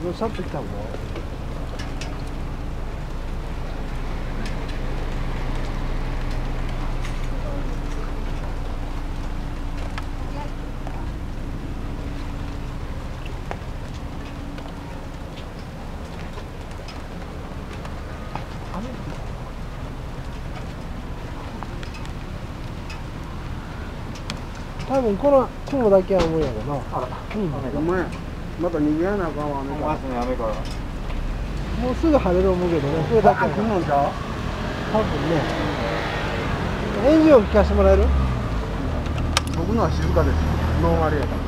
どしゃっときたもん。多分この雲だけは無理やろな。 あら、 うん、 お前また逃げやなあかんわね。 雨から。 もうすぐ晴れる思うけどね、これだけやから。 来んのちゃう？ 多分ね。エンジン音聞かせてもらえる？ 僕のは静かです。ノンアルやから。